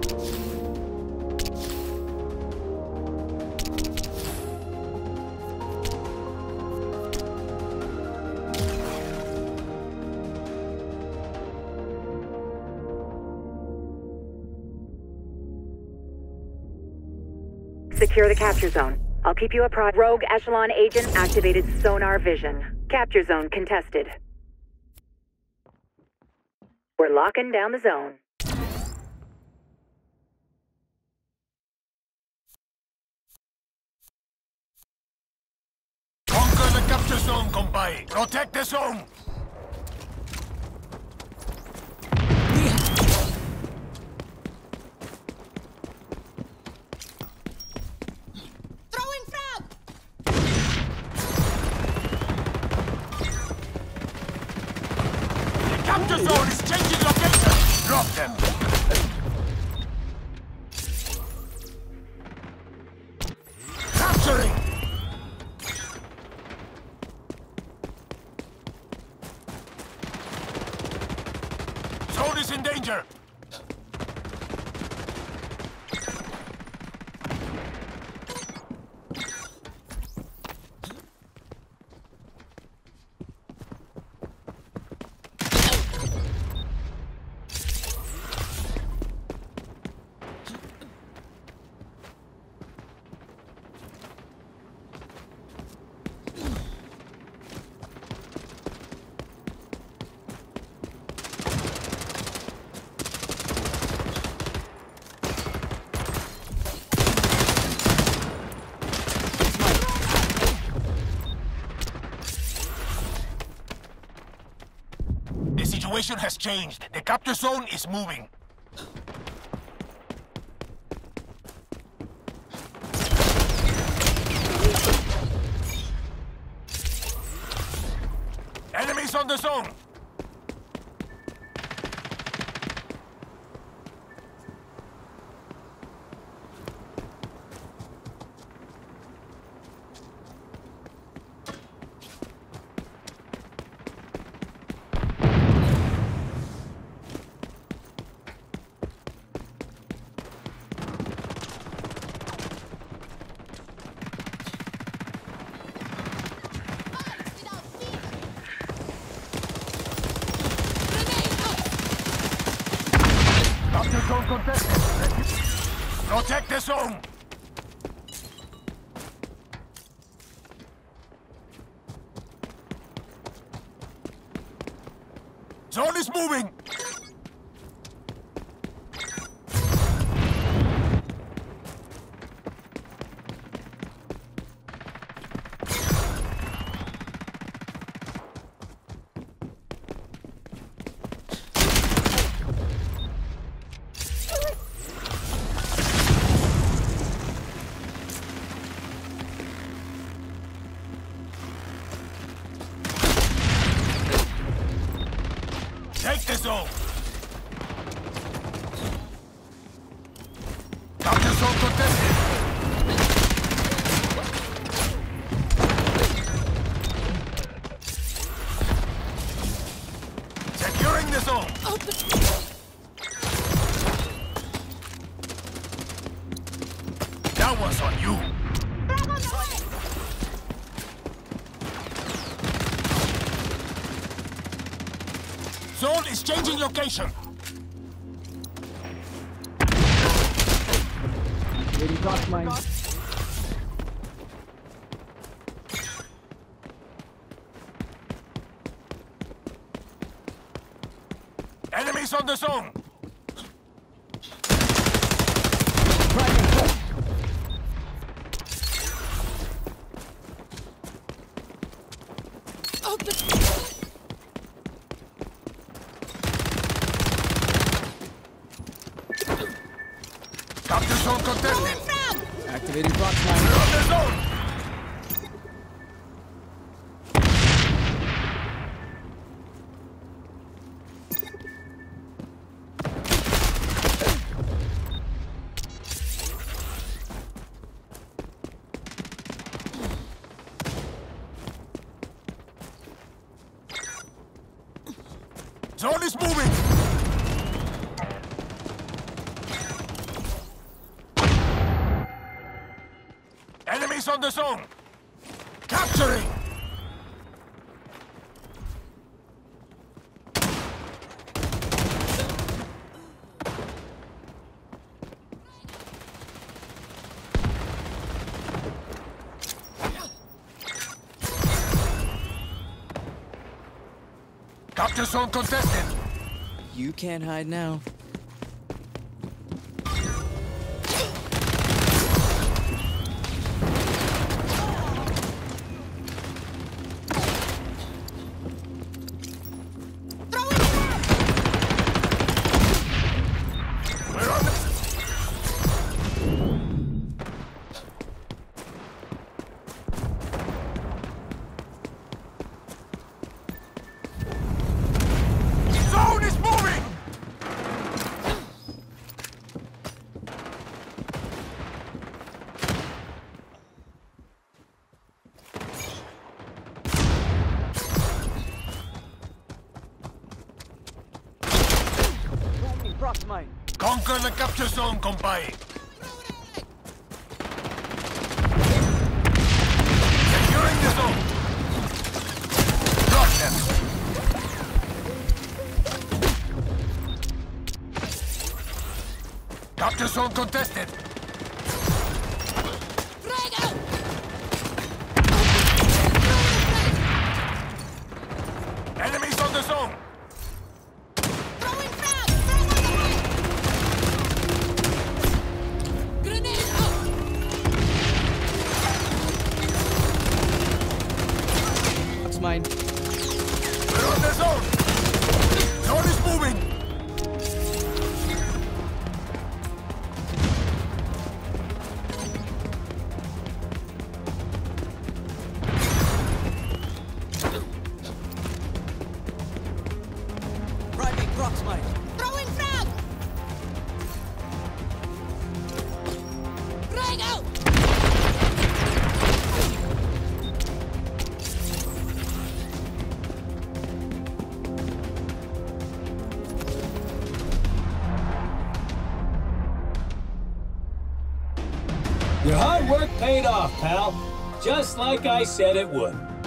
Secure the capture zone. I'll keep you apprised. Rogue Echelon agent activated sonar vision. Capture zone contested. We're locking down the zone. Conquer the capture zone, compay. Protect the zone. Capture zone is changing location! Drop them! Capturing! Zone is in danger! The situation has changed. The capture zone is moving. Enemies on the zone! Capture zone contested. Protect the zone! Zone is moving! Take the zone! Capture zone contested! Securing the zone! That was on you! Zone is changing location. Waiting cross mine. Enemies on the zone. Capture zone contested. Activating cross mine. We're on the zone. Zone is moving! Enemies on the zone! Capturing! Capture zone contested! You can't hide now. We're on the... Zone is moving! Proximate. Conquer the capture zone, compay! Securing the zone! Drop them! Capture zone contested! Enemies on the zone! That's mine. We're on the zone! Zone is moving! Primate proximate. Throwing frag! Frag out! Your hard work paid off, pal. Just like I said it would.